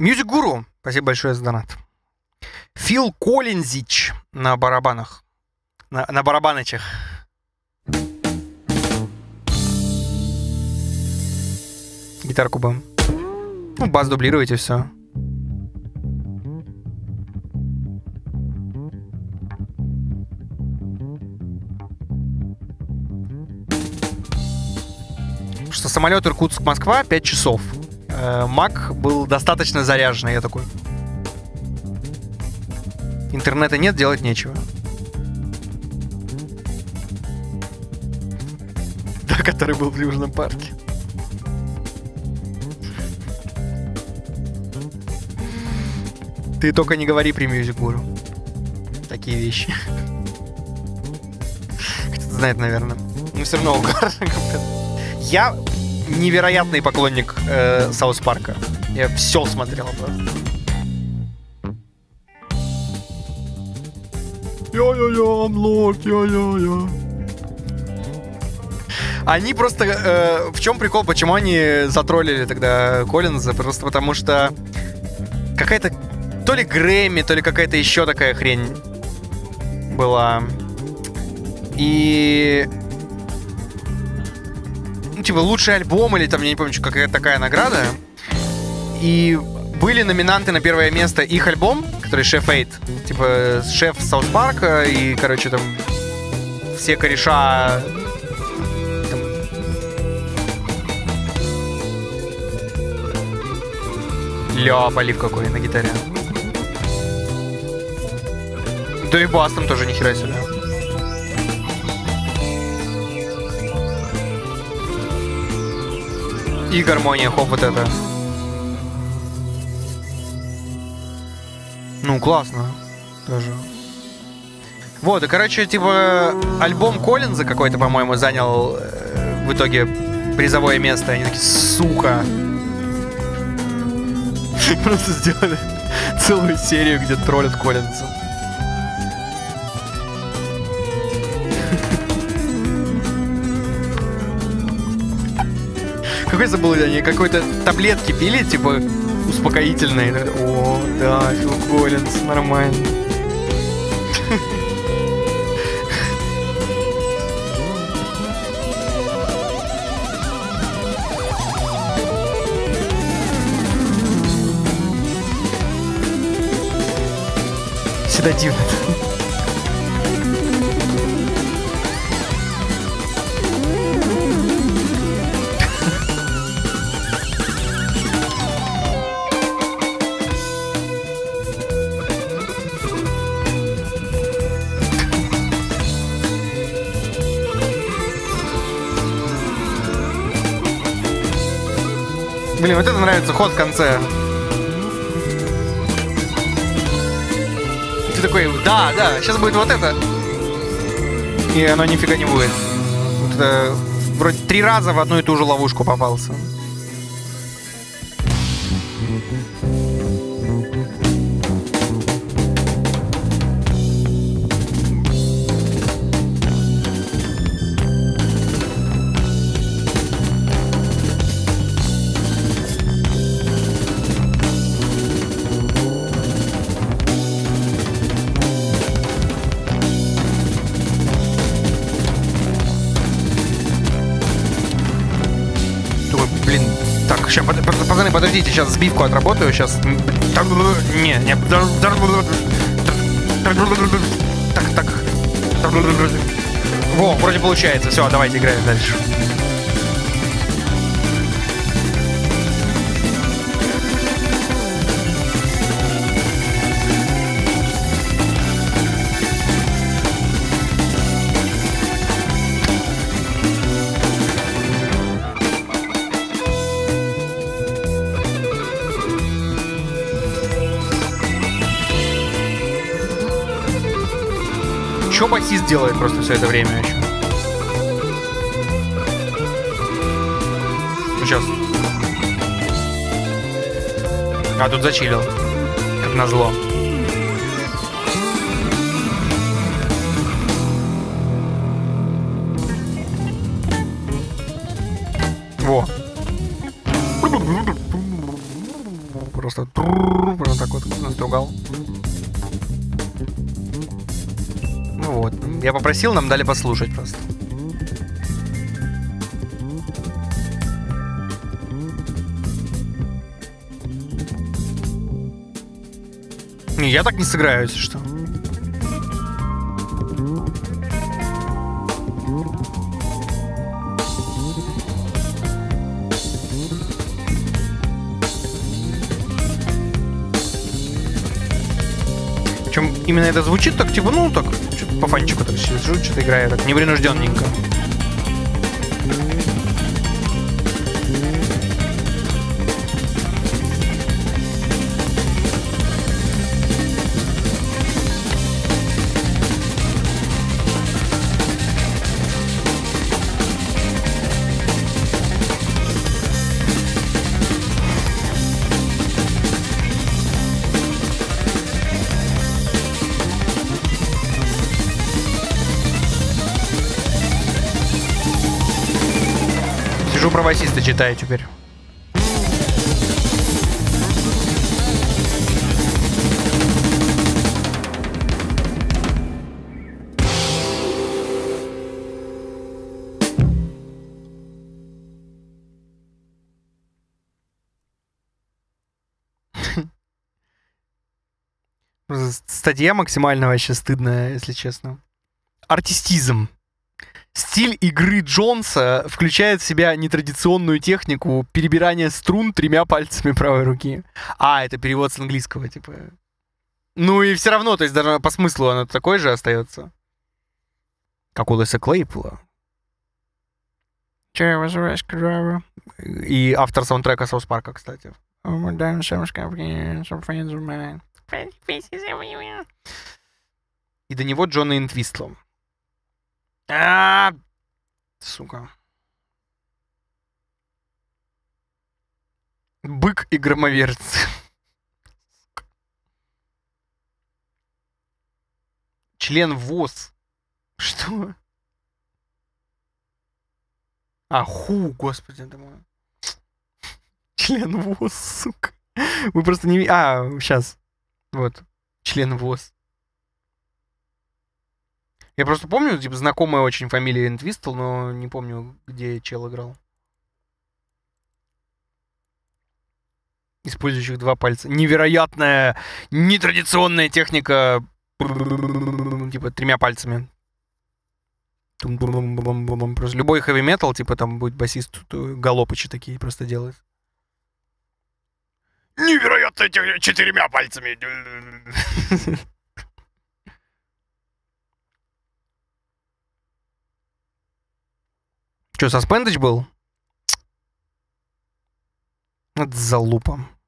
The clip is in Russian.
Music Guru, спасибо большое за донат. Фил Коллинзич на барабанах. На барабанычах. Гитарку бы. Ну, бас дублируете, все. Что самолет Иркутск-Москва 5 часов. Мак был достаточно заряженный, я такой. Интернета нет, делать нечего. Да, который был в Южном парке. Ты только не говори при Music Guru такие вещи. Кто-то знает, наверное. Но все равно угар. Я невероятный поклонник Саус Парка. Я все смотрел просто. Я-я-я, амлок, я-я-я. Они просто... в чем прикол, почему они затроллили тогда Коллинза? Просто потому что какая-то то ли Грэмми, то ли какая-то еще такая хрень была. И... ну, типа, лучший альбом или там, я не помню, какая-то такая награда. И были номинанты на первое место их альбом, который Chef 8. Типа, шеф Саус Парка и, короче, там все кореша... Там... Ля, полив какой на гитаре. Да и бас там тоже нихера себе. И гармония, хоп, вот это. Ну, классно. Тоже. Вот, и, короче, типа, альбом Коллинза какой-то, по-моему, занял в итоге призовое место. Они такие, сука. Просто сделали целую серию, где троллят Коллинза. Какой забыл, они какой-то таблетки пили, типа, успокоительные. О, да, Фил Коллинз, нормально. Седативно. Блин, вот это нравится, ход в конце. Ты такой, да, сейчас будет вот это. И оно нифига не будет. Вот это, вроде 3 раза в одну и ту же ловушку попался. Сейчас, пацаны, подождите, сейчас сбивку отработаю, сейчас... Не. Так. Во, вроде получается. Все, давайте играем дальше. Что басист делает просто все это время еще? Ну, сейчас. А, тут зачилил. Как назло. Во. просто. Прям так вот настругал. Ну вот. Я попросил, нам дали послушать просто. Не, я так не сыграю, если что. Причем именно это звучит так, типа, ну, так, что-то по фанчику так сижу, что-то играю, так непринужденненько. Сижу про басиста читаю теперь. Статья максимально вообще стыдная, если честно. Артистизм. Стиль игры Джонса включает в себя нетрадиционную технику перебирания струн 3 пальцами правой руки. А, это перевод с английского, типа. Ну и все равно, то есть даже по смыслу оно такое же остается. Как у Леса Клейпула. И автор саундтрека Саус Парка, кстати. И до него Джона Интвистлом. Сука. Бык и громоверц. Член ВОЗ. Что? Ху, господи, думаю. Член ВОЗ, сука. Вы просто не... сейчас. Вот. Член ВОЗ. Я просто помню, типа, знакомая очень фамилия Интвистл, но не помню, где чел играл. Использующих 2 пальца. Невероятная, нетрадиционная техника, типа, 3 пальцами. Просто любой хэви-метал, типа, там будет басист галопычи такие просто делает. Невероятная техника 4 пальцами. Что, Саспендыч был? Это залупа.